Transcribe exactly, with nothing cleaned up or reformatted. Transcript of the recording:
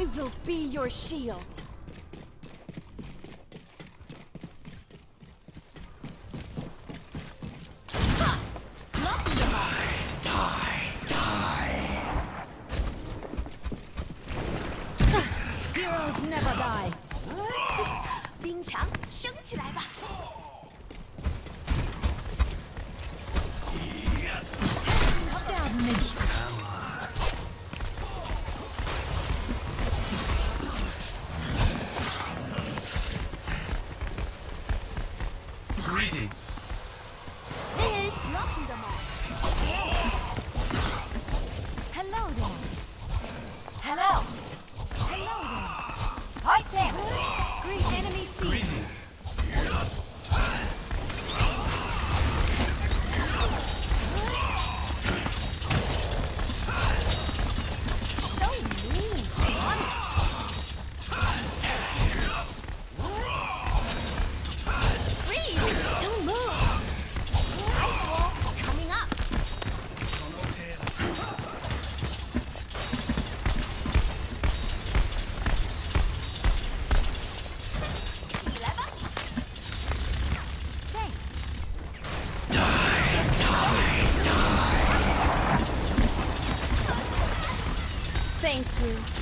I will be your shield. Heroes never die. 冰墙升起来吧。Sterben nicht. Greetings. Hey, blocken Sie mal. Hello there. Hello. Hello there. Right there. Greet enemy C. Greetings. So mean. Freeze! Don't move. Ice wall coming up. Thank you.